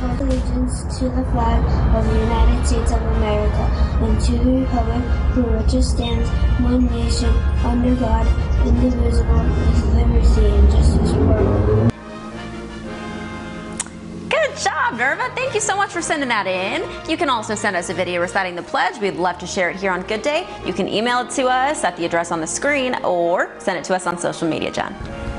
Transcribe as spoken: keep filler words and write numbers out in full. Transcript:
pledge allegiance to the flag of the United States of America and to the republic for which it stands, one nation, under God, indivisible, with liberty and justice for all. Good job, Neryah. Thank you so much for sending that in. You can also send us a video reciting the pledge. We'd love to share it here on Good Day. You can email it to us at the address on the screen or send it to us on social media, John.